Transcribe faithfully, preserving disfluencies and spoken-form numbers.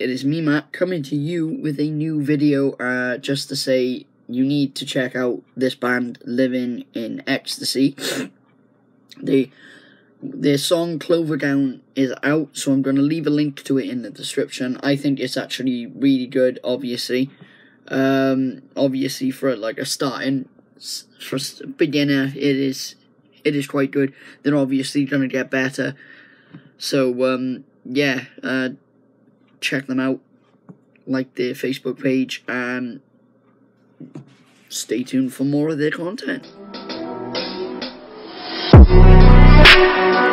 it is me, Matt, coming to you with a new video, uh, just to say you need to check out this band, Living in Ecstasy. They, their song Clover Gown is out, so I'm going to leave a link to it in the description. I think it's actually really good, obviously. Um, obviously, for like a starting, for a beginner, it is, it is quite good. They're obviously going to get better. So, um, yeah, uh, check them out, like their Facebook page, and stay tuned for more of their content.